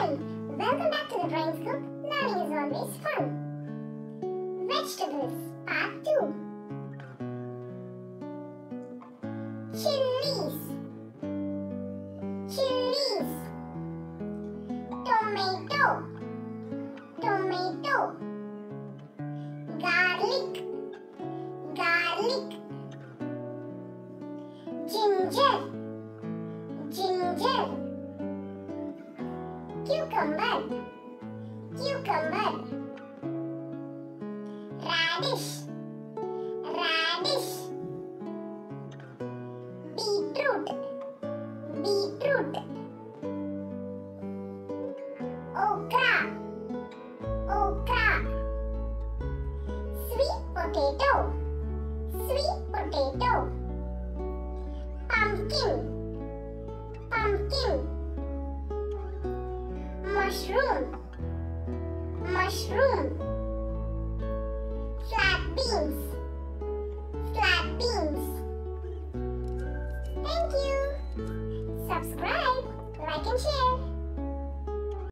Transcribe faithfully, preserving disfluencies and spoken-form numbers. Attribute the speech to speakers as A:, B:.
A: Hi, welcome back to the Brain Scoop. Learning is always fun. Vegetables, part two. Chilies, chilies. Tomato, tomato. Garlic, garlic. Ginger, ginger. Cucumber, cucumber. Radish, radish. Beetroot, beetroot. Okra, okra. Sweet potato, sweet potato. Pumpkin, pumpkin. Mushroom, mushroom. Flat beans, flat beans. Thank you. Subscribe, like and share.